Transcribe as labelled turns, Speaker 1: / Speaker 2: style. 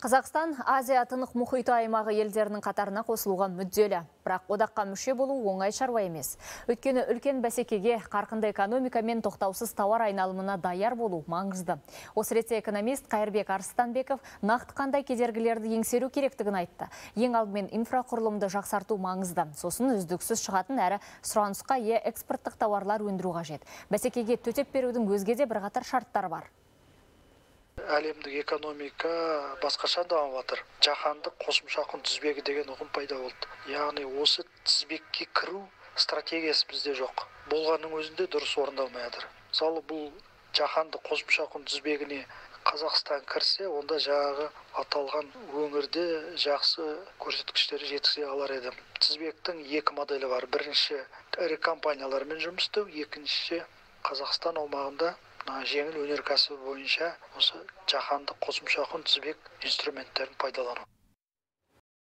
Speaker 1: Қазақстан Азия-Тынық мұхиты аймағы елдерінің қатарына қосылуға мүдделі. Бірақ одаққа мүше болу оңай шаруа емес. Өйткені үлкен бәсекеге, қарқынды экономика мен тоқтаусыз тауар айналымына даяр болу маңызды. Осы ретте экономист Қайырбек Арыстанбеков нақты қандай кедергілерді еңсеру керектігін айтты. Ең алдымен инфрақұрылымды жақсарту маңызды. Сосын үздіксіз шығатын әрі сұранысқа ие экспорттық тауарлар өндіру қажет. Бәсекеге төтеп берудің өзге де бірқатар шарттары бар.
Speaker 2: Әлемдік экономика басқаша дамып жатыр. Жаһандық қосымша құн тізбегі деген ұғым пайда болды. Яғни осы тізбекке кіру стратегиясы бізде жоқ. Болғанның өзінде дұрыс орындалмай жатыр. Мысалы, бұл жаһандық қосымша құн тізбегіне Қазақстан кірсе, онда жаңағы аталған өңірде жақсы көрсеткіштері жеткізе алар еді. Тізбектің екі моделі бар. Бірінші ірі компаниялармен жұмыс істеу, екінші Қазақстан аумағында жеңіл өнеркәсібі бойынша осы жаһандық қосымша құн тізбек инструменттерін пайдалану.